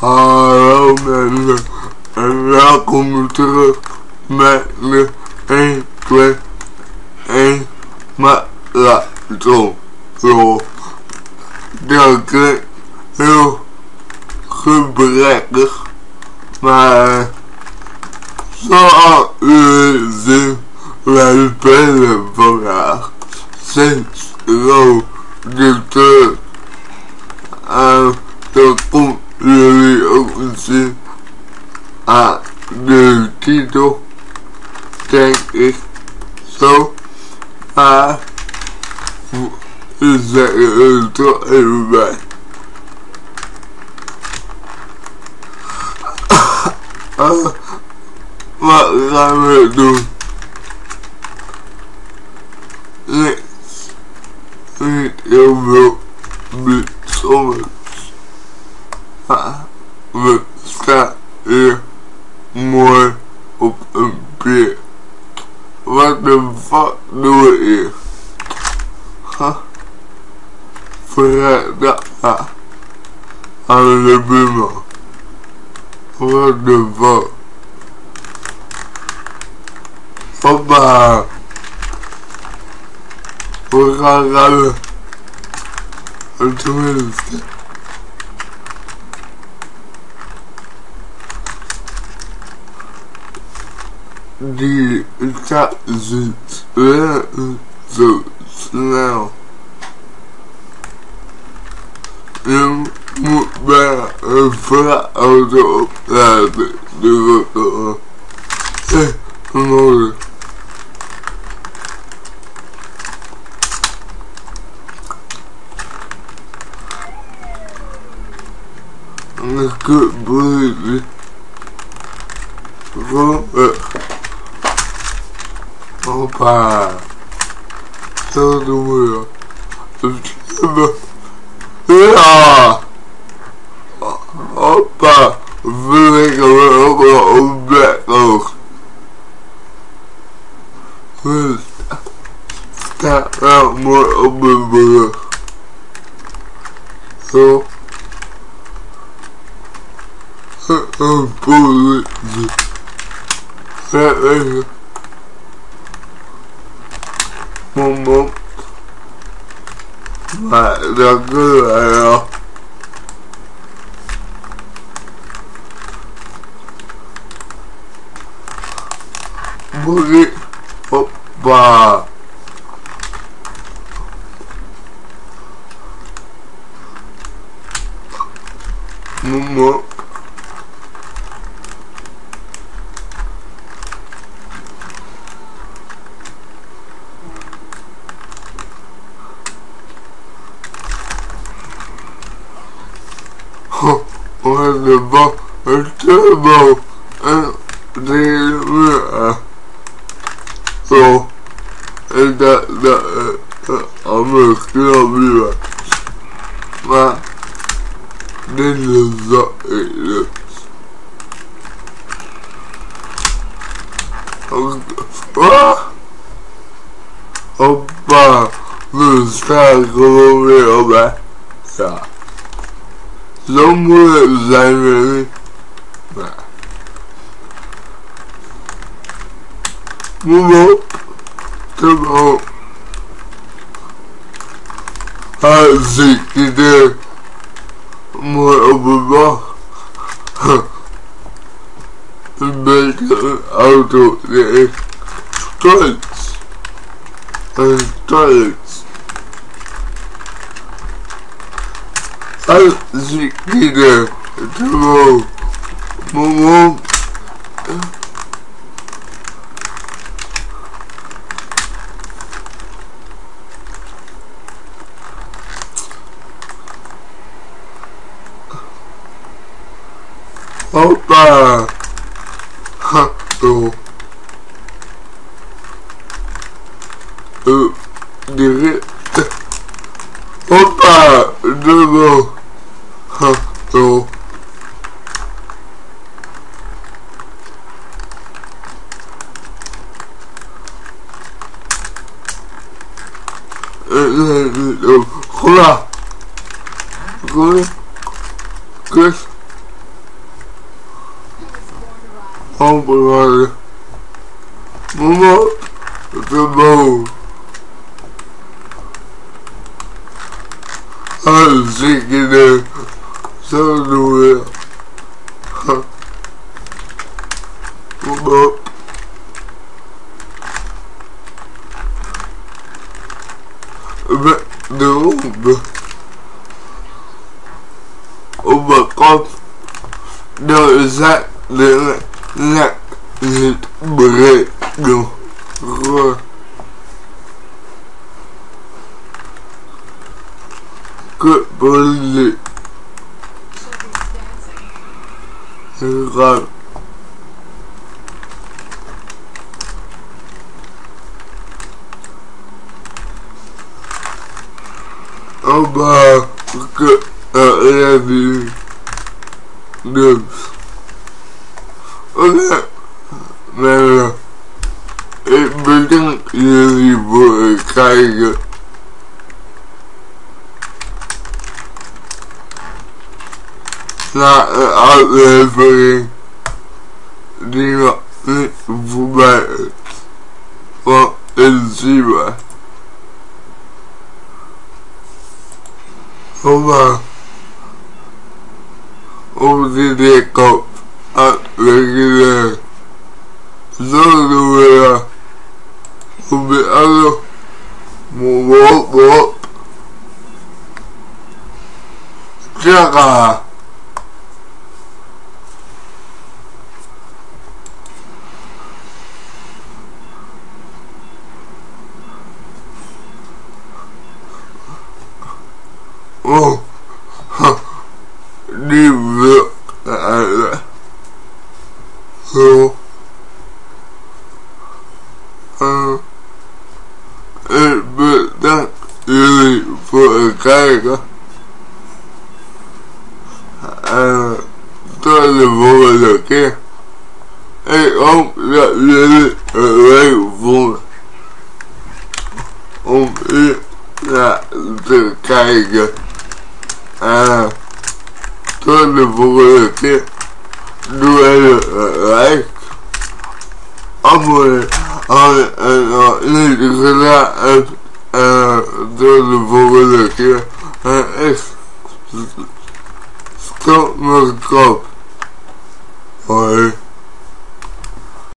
Hallo mensen en welkom terug met de 1, 2, 1 marathon. Dat klinkt heel gebrekkig, maar zoals jullie zien, wij spelen vandaag sinds de terug. En dat komt jullie ook zien aan de titel, denk ik zo. Maar we zeggen er toch even bij. Wat gaan we doen? Niks. Niet heel veel bijzonders. Maar we staan hier mooi op een pier. Wat de fuck doen we hier? Vergeet dat aan de buurman. What the fuck? Hoppa! We gaan rennen. Tenminste. Die gaat ziet zo snel. Je moet bijna een vrachtauto opladen. Nodig. Een kutboelie. Gewoon weg. Hoppa. Zo doen we dat. Ja! Hoppa! Vliegen we ook wel op bek hoog. We staan wel mooi op de brug. Zo. Een politie. Ja, even. Mom. Maar dat kunnen wij wel. Boogie. Hoppa. Mom. Wat de bal, een turbo en deze zo. En dat andere knopje was. Maar dit is zo eerlijk. Hoppa, we staan gewoon weer op, hè. Ja. Zo moeilijk zijn we niet. Maar. Mom op. Turbo. Hartstikke idee. Mooi op de bal. Een beetje een auto die is trots. En trots. Hartstikke idee. Turbo. Mom. Hoppa! Ha, zo. Die rit. Hoppa! Dubbel. Ha, zo. Groene. Kus. openhouden. Mama, gewoon. Hartstikke zo doen we. Mama. Met de honden op mijn kop. Dan zijn de nek niet breed genoeg. Kutpolitie. Ik ga. Opa, kut, die. Dus. Oké, mensen. Ik bedank jullie voor het kijken. Naar een aflevering die nog niet voorbij is. Want ik zie maar. Oma, op die kop uitleggen. Zo doen we dat. Op de andere op. Tjaka. Oh, die wil eigenlijk zo. Ik bedank jullie voor het kijken. En tot de volgende keer. Ik hoop dat jullie het leuk vonden om hier naar te kijken. Tot de volgende keer. Doe even een like. Abonneer als je het nog niet gedaan hebt. Tot de volgende keer. En ik stop mijn kop. Hoi.